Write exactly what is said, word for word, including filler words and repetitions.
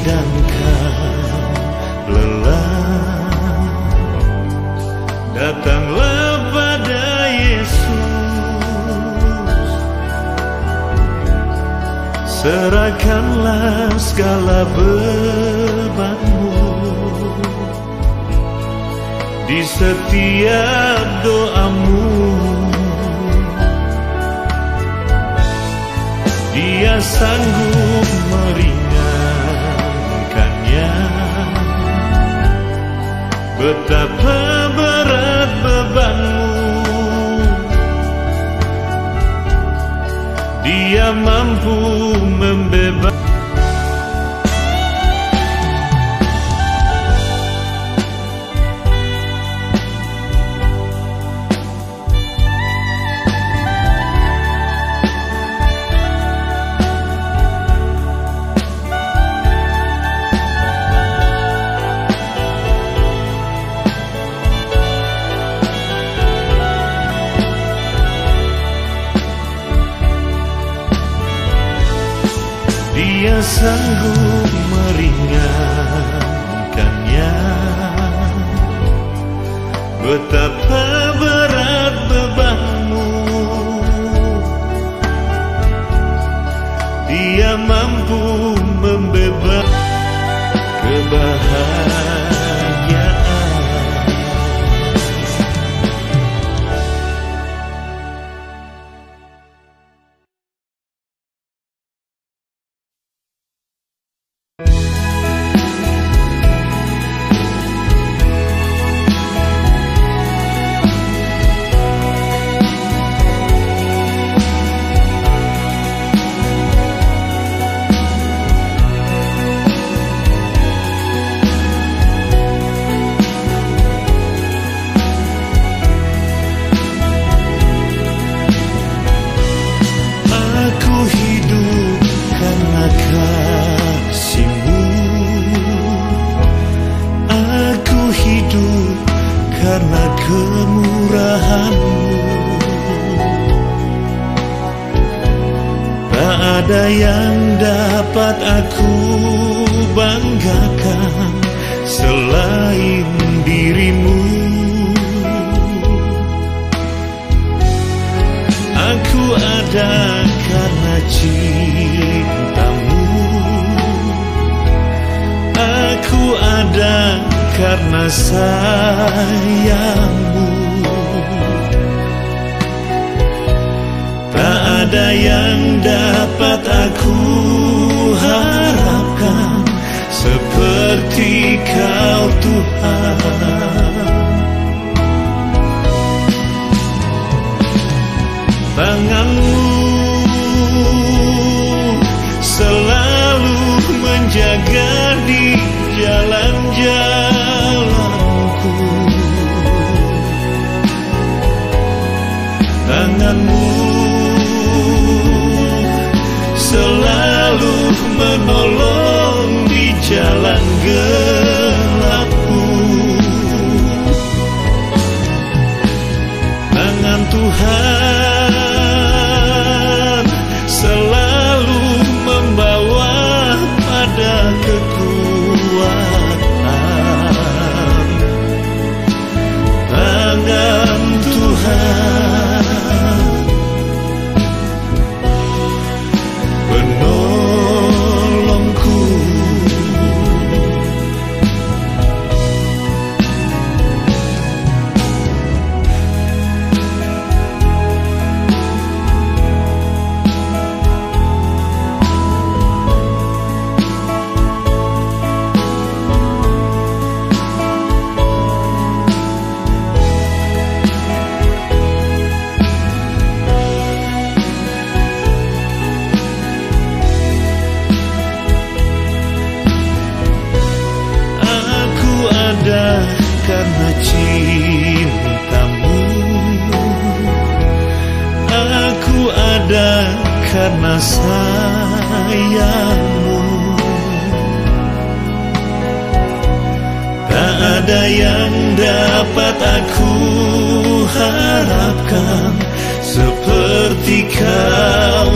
sedang kau lelah, datanglah pada Yesus, serahkanlah segala bebanmu. Di setiap doamu Dia sanggup meringankannya. Betapa berat bebanmu, Dia mampu membebaskan. Dia sanggup meringankannya. Betapa berat bebanmu, Dia mampu membebaskan kebahagiaan. Karena kemurahan-Mu, tak ada yang dapat aku banggakan selain diri-Mu. Aku ada karena cinta-Mu, aku ada karena sayang-Mu. Tak ada yang dapat aku harapkan seperti Kau, Tuhan. Tangan-Mu selalu menjaga di jalan-jalanku. Tangan-Mu selalu menolong di jalan gelapku. Tangan Tuhan selalu membawa pada kekuatan. Tangan Tuhan penolongku. Karena cinta-Mu, aku ada karena sayang-Mu. Tak ada yang dapat aku harapkan seperti Kau,